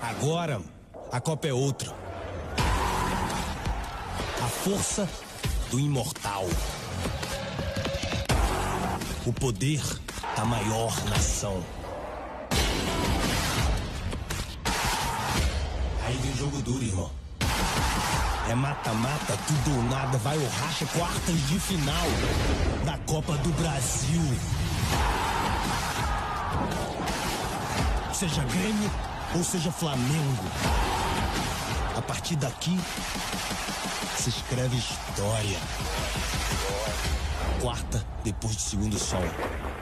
Agora, a Copa é outra. A força do imortal. O poder da maior nação. Aí vem jogo duro, irmão. É mata-mata, tudo ou nada, vai ou racha, quartas de final da Copa do Brasil. Seja Grêmio ou seja Flamengo, a partir daqui se escreve história. Quarta depois do segundo som.